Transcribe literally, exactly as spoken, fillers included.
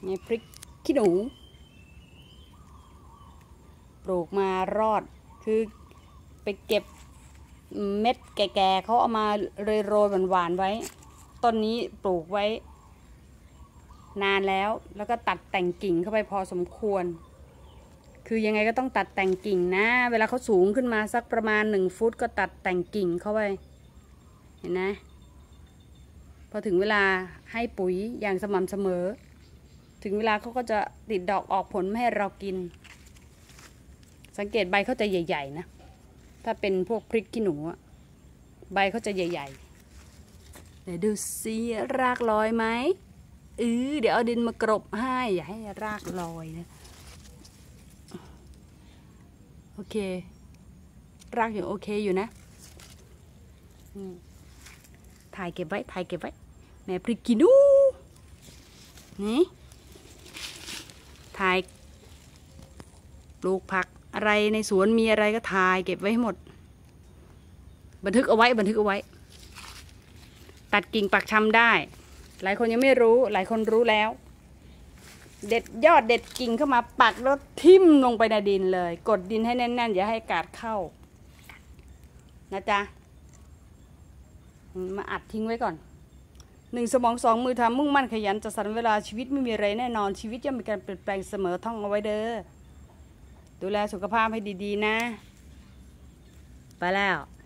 ไงพริกขี้หนูปลูกมารอดคือไปเก็บเม็ดแก่ๆเขาเอามาโรยๆหวานๆไว้ต้นนี้ปลูกไว้นานแล้วแล้วก็ตัดแต่งกิ่งเข้าไปพอสมควรคือยังไงก็ต้องตัดแต่งกิ่งนะเวลาเขาสูงขึ้นมาสักประมาณหนึ่งฟุตก็ตัดแต่งกิ่งเข้าไปเห็นไหมพอถึงเวลาให้ปุ๋ยอย่างสม่ำเสมอถึงเวลาเขาก็จะติดดอกออกผลให้เรากินสังเกตใบเขาจะใหญ่ๆนะถ้าเป็นพวกพริกขี้หนูใบเขาจะใหญ่ๆเดี๋ยวดูซิรากลอยไหมเออเดี๋ยวเอาดินมากรบให้อย่าให้รากลอยนะโอเครากยังโอเคอยู่นะถ่ายเก็บไว้ถ่ายเก็บไว้แม่พริกขี้หนูนี่ถ่ายปลูกผักอะไรในสวนมีอะไรก็ถ่ายเก็บไว้ให้หมดบันทึกเอาไว้บันทึกเอาไว้ตัดกิ่งปักชำได้หลายคนยังไม่รู้หลายคนรู้แล้วเด็ดยอดเด็ดกิ่งเข้ามาปักแล้วทิ่มลงไปในดินเลยกดดินให้แน่นๆอย่าให้อากาศเข้านะจ๊ะมาอัดทิ้งไว้ก่อนหนึ่งสมองสองมือทำมุ่งมั่นขยันจัดสรรเวลาชีวิตไม่มีอะไรแน่นอนชีวิตย่อมมีการเปลี่ยนแปลงเสมอท่องเอาไว้เด้อดูแลสุขภาพให้ดีๆนะไปแล้ว